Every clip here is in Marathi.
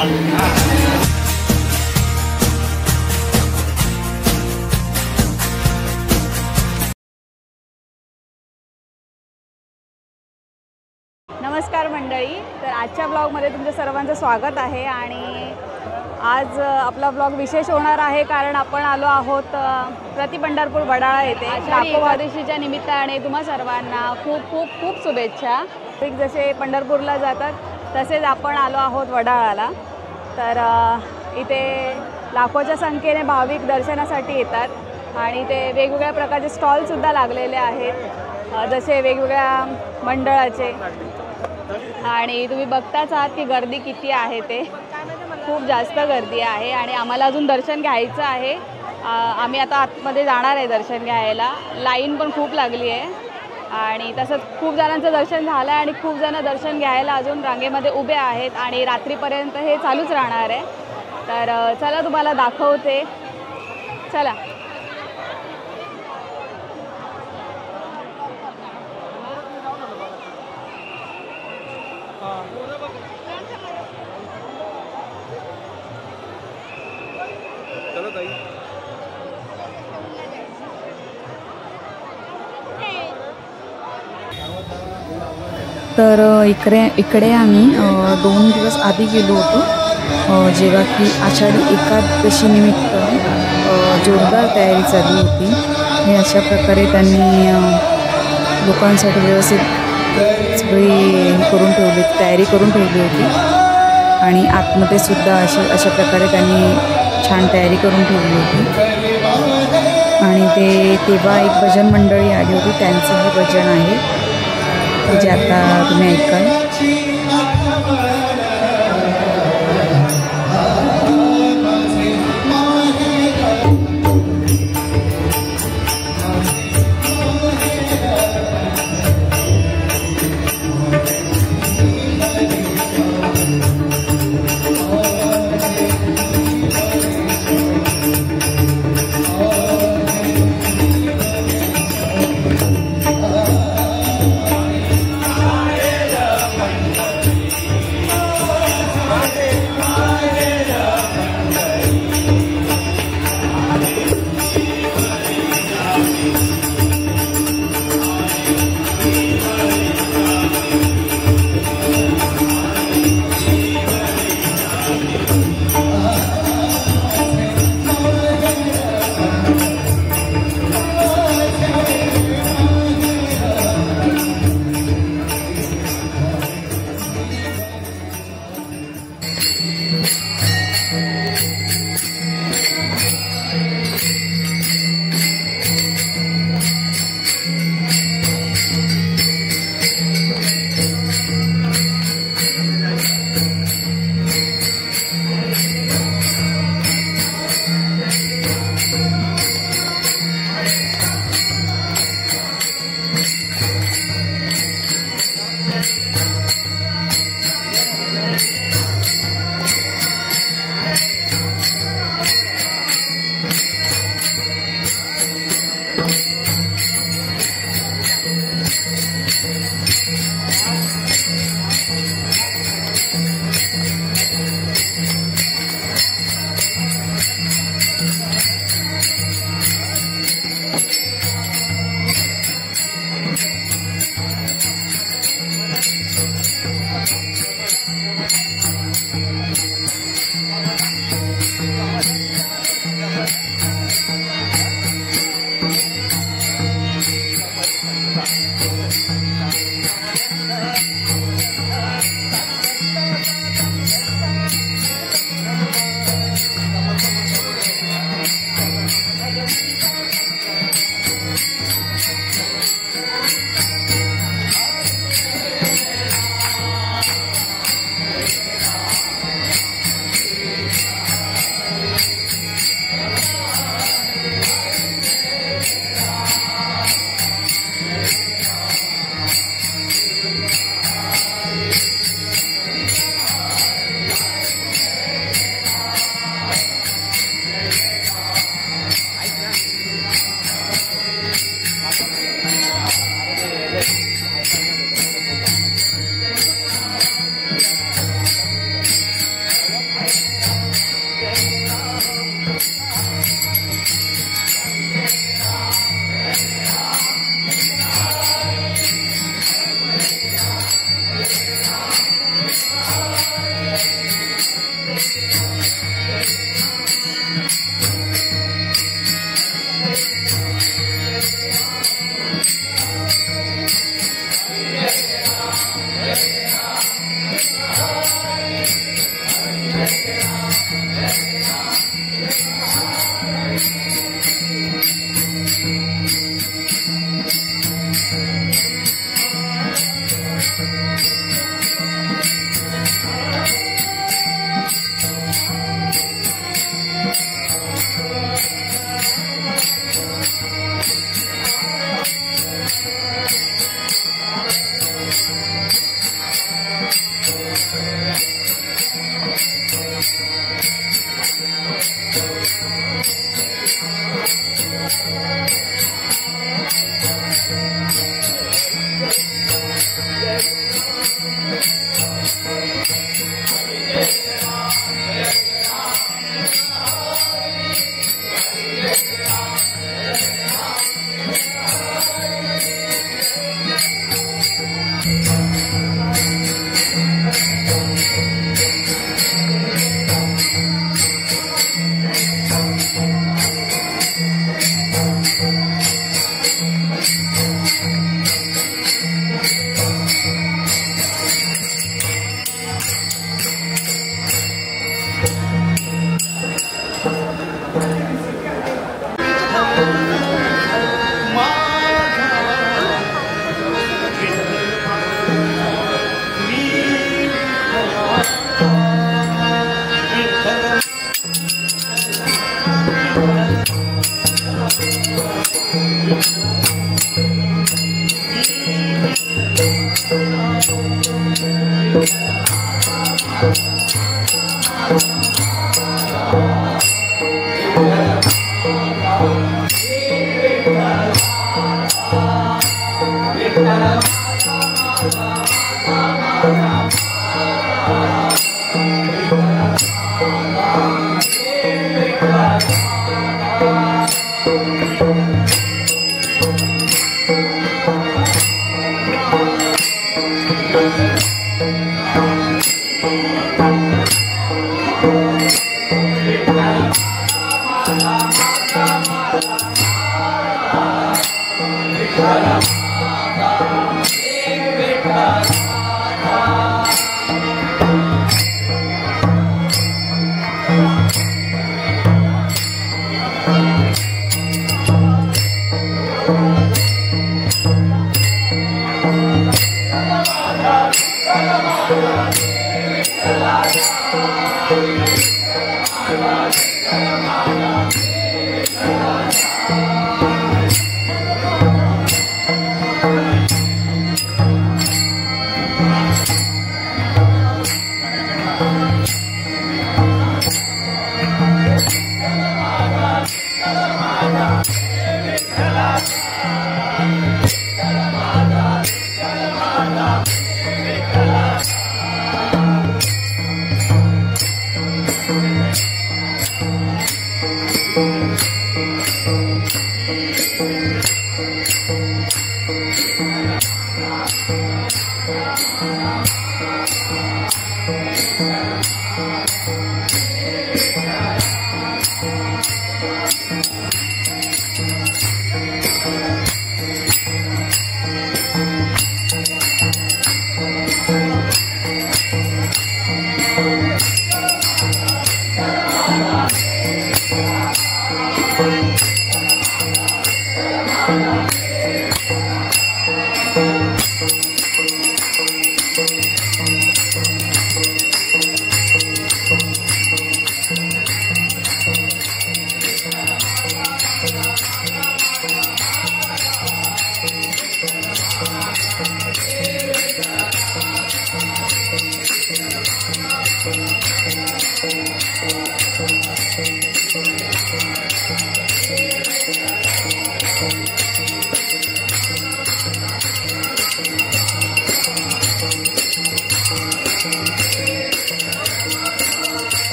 नमस्कार मंडळी, तर आजच्या ब्लॉगमध्ये तुमच्या सर्वांचं स्वागत आहे। आणि आज आपला ब्लॉग विशेष होणार आहे कारण आपण आलो आहोत प्रति पंढरपूर वडाळा येथे। एकादशीच्या निमित्ताने तुम्हा सर्वांना खूप खूप खूप शुभेच्छा। जसे पंढरपूरला जातात तसेच आपण आलो आहोत वडाळाला। तर इथे लाखोच्या संख्येने भाविक दर्शनासाठी येतात आणि ते वेगवेगळ्या प्रकारचे स्टॉलसुद्धा लागलेले आहेत, जसे वेगवेगळ्या मंडळाचे। आणि तुम्ही बघताच आहात की गर्दी किती आहे, ते खूप जास्त गर्दी आहे आणि आम्हाला अजून दर्शन घ्यायचं आहे। आम्ही आता आतमध्ये जाणार आहे दर्शन घ्यायला। लाईन पण खूप लागली आहे आणि तसंच खूप जणांचं दर्शन झालं आहे आणि खूप जण दर्शन घ्यायला अजून रांगेमध्ये उभे आहेत आणि रात्रीपर्यंत हे चालूच राहणार आहे। तर चला तुम्हाला दाखवते, चला। तर इकडे आम्ही 2 दिवस आधी गेलो होतो, जेव्हा की आषाढी एकादशी निमित्त जोरदार तयारी चालू होती। हे अशा प्रकारे त्यांनी लोकांसाठी व्यवस्थित सगळी करून ठेवली, तयारी करून ठेवली होती आणि आतमध्ये सुद्धा अशा प्रकारे त्यांनी छान तयारी करून ठेवली होती। आणि तेव्हा एक भजन मंडळी आली होती, त्यांचं हे भजन आहे जे आता तुम्ही ऐकाल।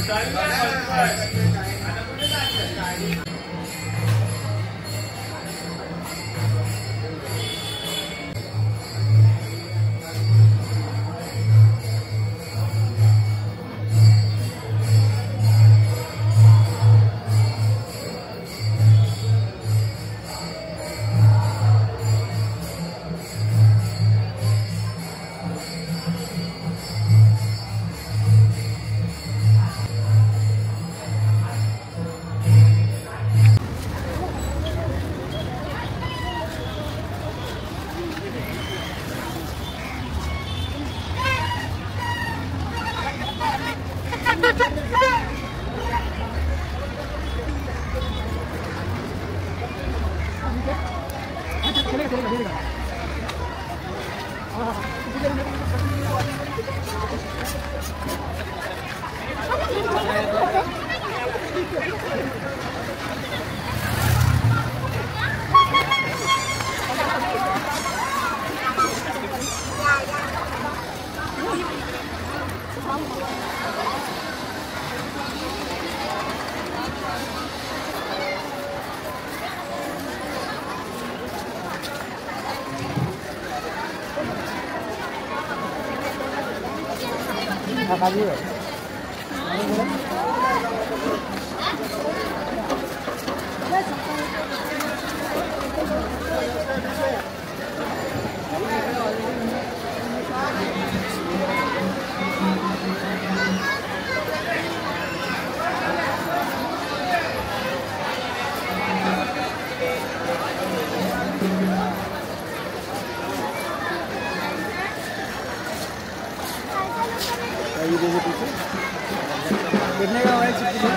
कितने का है चिप्स?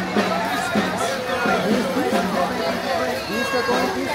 20 का कौन 30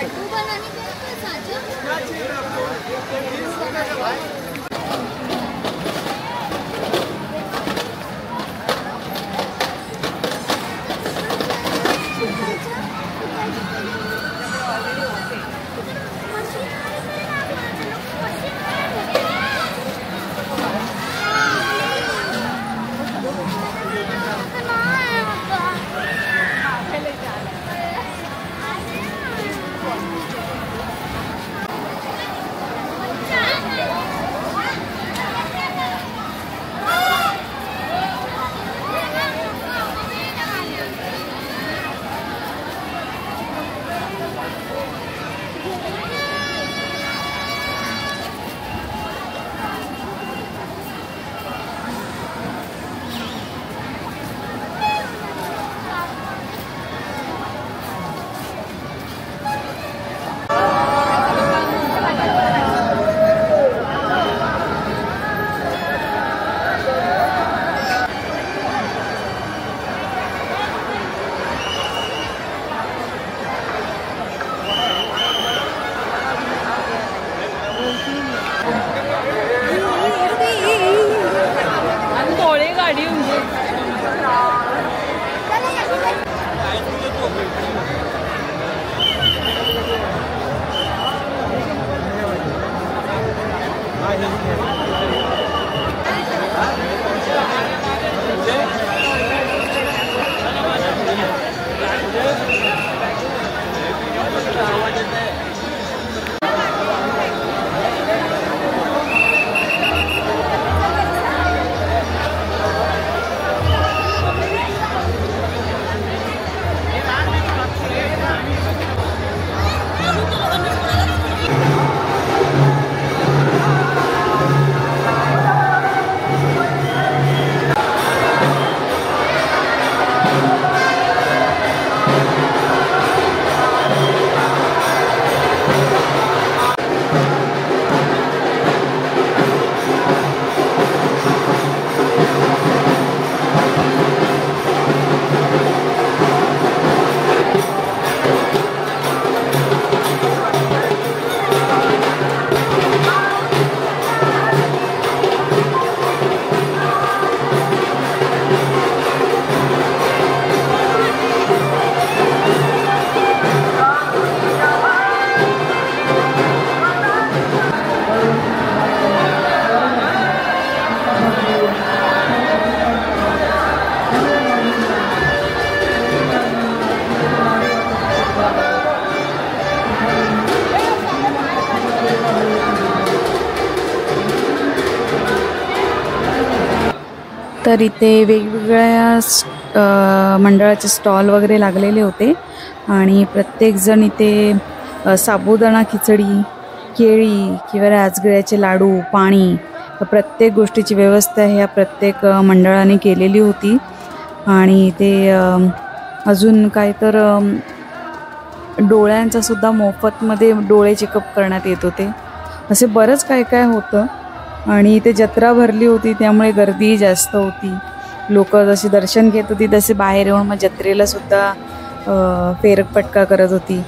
तर इथे वेगवेगळ्या मंडळाचे स्टॉल वगैरे लागलेले होते आणि प्रत्येकजण इथे साबुदाणा खिचडी, केळी किंवा राजगिऱ्याचे लाडू, पाणी, प्रत्येक गोष्टीची व्यवस्था ह्या प्रत्येक मंडळाने केलेली होती. आणि ते अजून काय तर डोळ्यांचा सुद्धा मोफतमध्ये डोळे चेकअप करण्यात येत होते. असे बरंच काय काय होतं. आणि इथे जत्रा भरली होती त्यामुळे गर्दी जास्त होती. लोक जसे दर्शन घेत होती तसे बाहेर येऊन मग जत्रेला सुद्धा फेरफटका करत होती.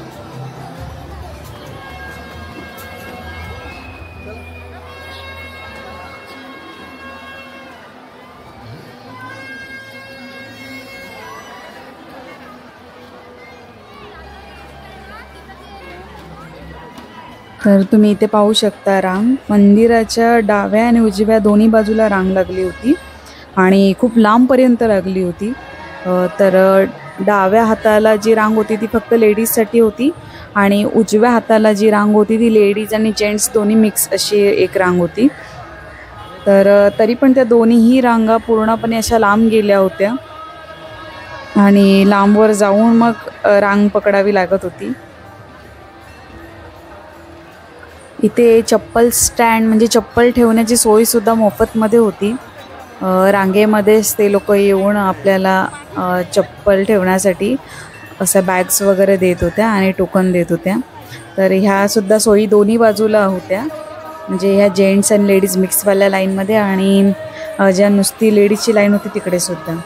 तर तुम्ही इथे पाहू शकता रांग. मंदिराच्या डाव्या आणि उजव्या दोन्ही बाजूला रांग लागली होती आणि खूप लांबपर्यंत लागली होती. तर डाव्या हाताला जी रांग होती ती फक्त लेडीजसाठी होती आणि उजव्या हाताला जी रांग होती ती लेडीज आणि जेंट्स दोन्ही मिक्स अशी एक रांग होती. तर तरी पण त्या दोन्हीही रांगा पूर्णपणे अशा लांब गेल्या होत्या आणि लांबवर जाऊन मग रांग पकडावी लागत होती. इथे चप्पल स्टँड म्हणजे चप्पल ठेवण्याची सोयीसुद्धा मोफतमध्ये होती. रांगेमध्येच ते लोक येऊन आपल्याला चप्पल ठेवण्यासाठी अशा बॅग्स वगैरे देत होत्या आणि टोकन देत होत्या. तर ह्यासुद्धा सोयी दोन्ही बाजूला होत्या, म्हणजे ह्या जेंट्स आणि लेडीज मिक्सवाल्या लाईनमध्ये आणि ज्या नुसती लेडीजची लाईन होती तिकडे सुद्धा.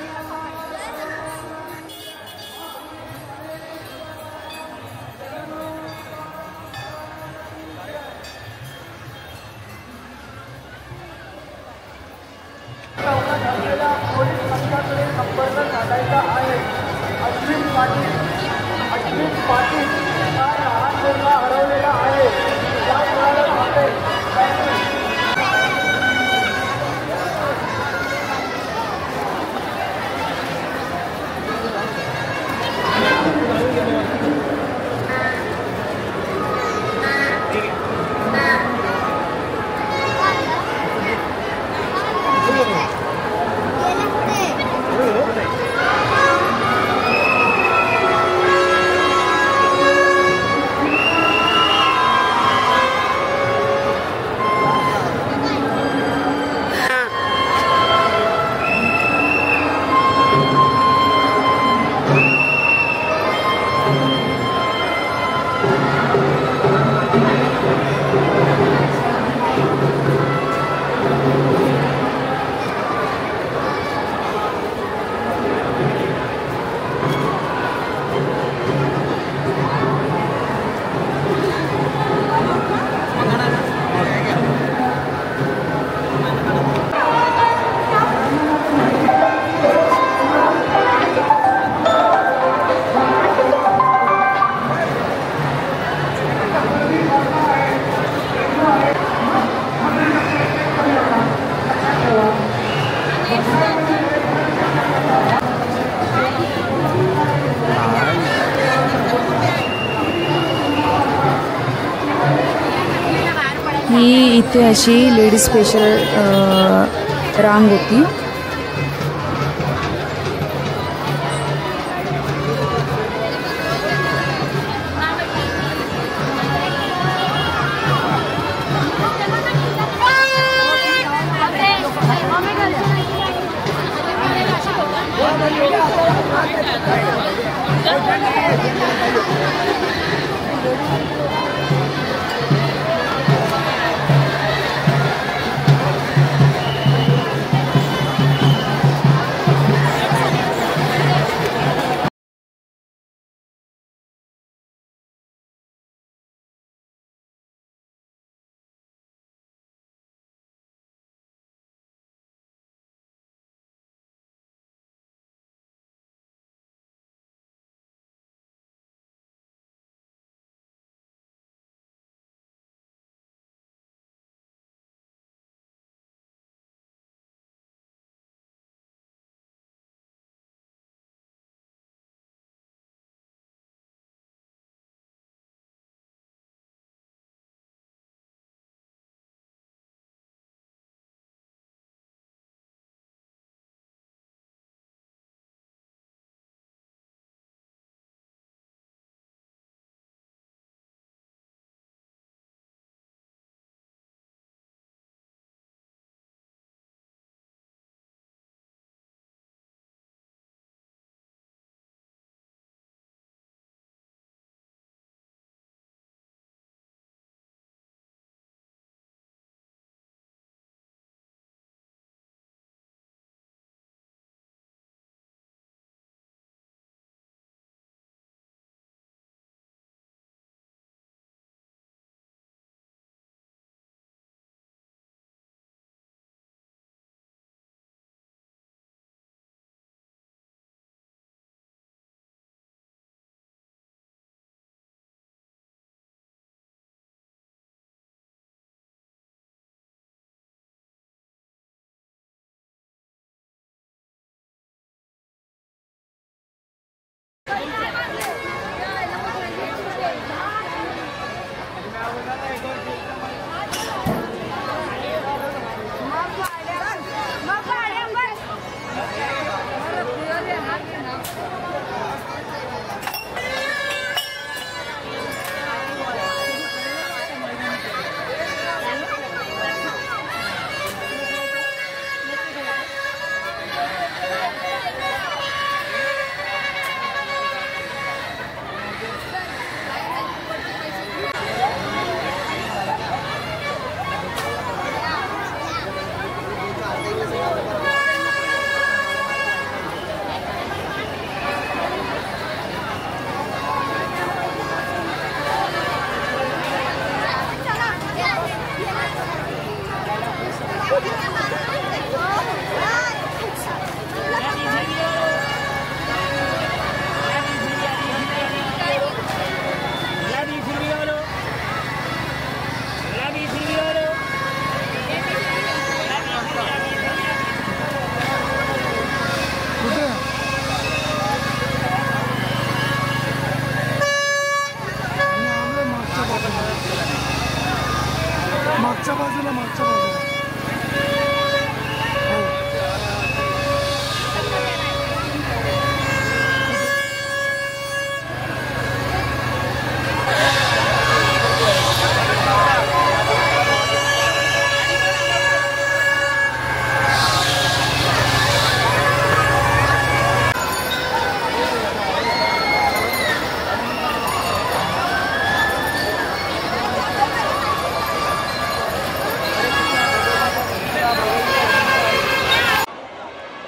ही इथे अशी लेडीज स्पेशल रांग होती.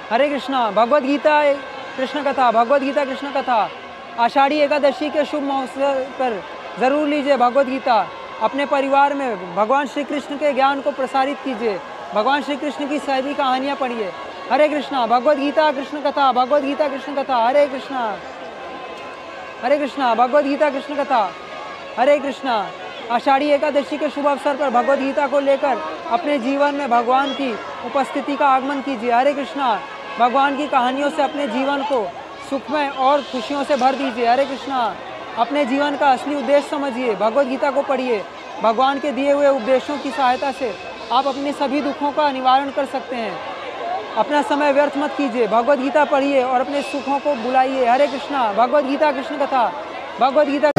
हरे कृष्णा। भगवद गीता कृष्ण कथा, भगवद गीता कृष्ण कथा। आषाढ़ी एकादशी के शुभ अवसर पर ज़रूर लीजिए भगवद गीता। अपने परिवार में भगवान श्री कृष्ण के ज्ञान को प्रसारित कीजिए। भगवान श्री कृष्ण की सारी कहानियाँ पढ़िए। हरे कृष्णा। भगवद गीता कृष्ण कथा, भगवद गीता कृष्ण कथा। हरे कृष्णा। हरे कृष्णा। भगवद गीता कृष्ण कथा। हरे कृष्णा। आषाढ़ी एकादशी के शुभ अवसर पर भगवद गीता को लेकर अपने जीवन में भगवान की उपस्थिति का आगमन कीजिए। हरे कृष्णा। भगवान की कहानियों से अपने जीवन को सुखमय और खुशियों से भर दीजिए। हरे कृष्णा। अपने जीवन का असली उद्देश्य समझिए। भगवद गीता को पढ़िए। भगवान के दिए हुए उपदेशों की सहायता से आप अपने सभी दुखों का निवारण कर सकते हैं। अपना समय व्यर्थ मत कीजिए। भगवद गीता पढ़िए और अपने सुखों को बुलाइए। हरे कृष्णा। भगवद गीता कृष्ण कथा, भगवद गीता।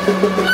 आहे